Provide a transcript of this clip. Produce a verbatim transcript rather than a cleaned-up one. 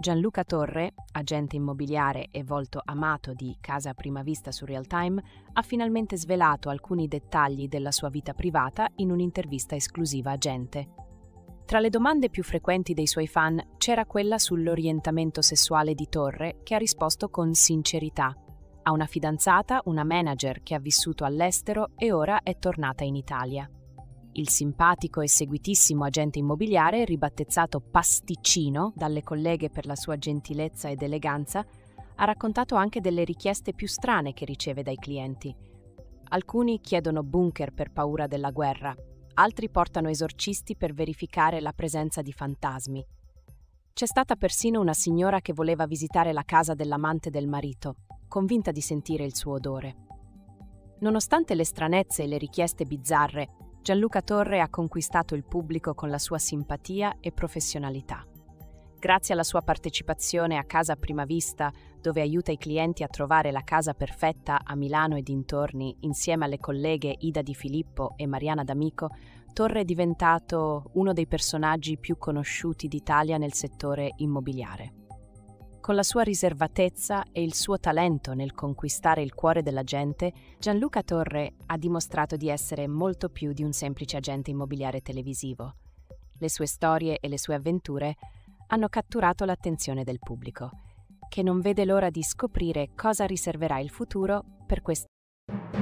Gianluca Torre, agente immobiliare e volto amato di Casa a Prima Vista su Real Time, ha finalmente svelato alcuni dettagli della sua vita privata in un'intervista esclusiva a Gente. Tra le domande più frequenti dei suoi fan c'era quella sull'orientamento sessuale di Torre, che ha risposto con sincerità. Ha una fidanzata, una manager che ha vissuto all'estero e ora è tornata in Italia. Il simpatico e seguitissimo agente immobiliare, ribattezzato Pasticcino dalle colleghe per la sua gentilezza ed eleganza, ha raccontato anche delle richieste più strane che riceve dai clienti. Alcuni chiedono bunker per paura della guerra, altri portano esorcisti per verificare la presenza di fantasmi. C'è stata persino una signora che voleva visitare la casa dell'amante del marito, convinta di sentire il suo odore. Nonostante le stranezze e le richieste bizzarre, Gianluca Torre ha conquistato il pubblico con la sua simpatia e professionalità. Grazie alla sua partecipazione a Casa a Prima Vista, dove aiuta i clienti a trovare la casa perfetta a Milano e dintorni, insieme alle colleghe Ida Di Filippo e Mariana D'Amico, Torre è diventato uno dei personaggi più conosciuti d'Italia nel settore immobiliare. Con la sua riservatezza e il suo talento nel conquistare il cuore della gente, Gianluca Torre ha dimostrato di essere molto più di un semplice agente immobiliare televisivo. Le sue storie e le sue avventure hanno catturato l'attenzione del pubblico, che non vede l'ora di scoprire cosa riserverà il futuro per questo.